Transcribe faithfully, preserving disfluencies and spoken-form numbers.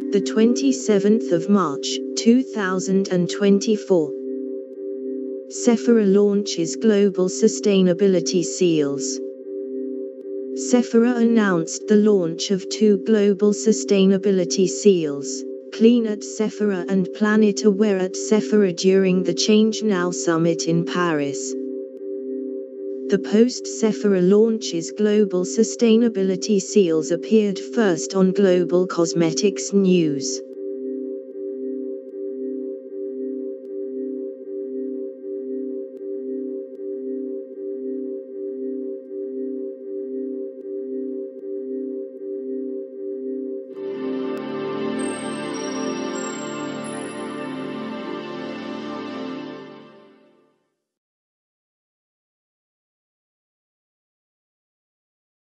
the twenty-seventh of March, two thousand twenty-four. Sephora launches global sustainability seals. Sephora announced the launch of two global sustainability seals, Clean at Sephora and Planet Aware at Sephora during the ChangeNow summit in Paris. The post-Sephora launches global sustainability seals appeared first on Global Cosmetics News.